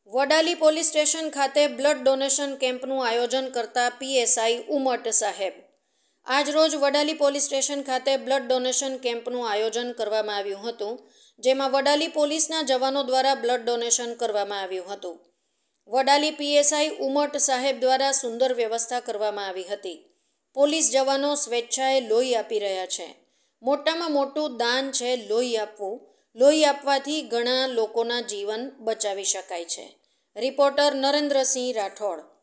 Vadali police station ખાતે blood donation કેમ્પનું આયોજન કરતા પીએસઆઈ ઉમટ સાહેબ. આજરોજ વડાલી પોલીસ સ્ટેશન ખાતે બ્લડ ડોનેશન કેમ્પનું આયોજન કરવામાં આવ્યું હતું, જેમાં વડાલી પોલીસના જવાનો દ્વારા બ્લડ ડોનેશન કરવામાં આવ્યું હતું. વડાલી પીએસઆઈ ઉમટ સાહેબ દ્વારા સુંદર વ્યવસ્થા કરવામાં આવી હતી. પોલીસ જવાનો સ્વેચ્છાએ લોહી આપી રહ્યા છે. મોટામાં મોટું દાન છે લોહી આપવું. લોહી આપવાથી ઘણા લોકોના જીવન બચાવી શકાય છે. રિપોર્ટર નરેન્દ્રસિંહ રાઠોડ.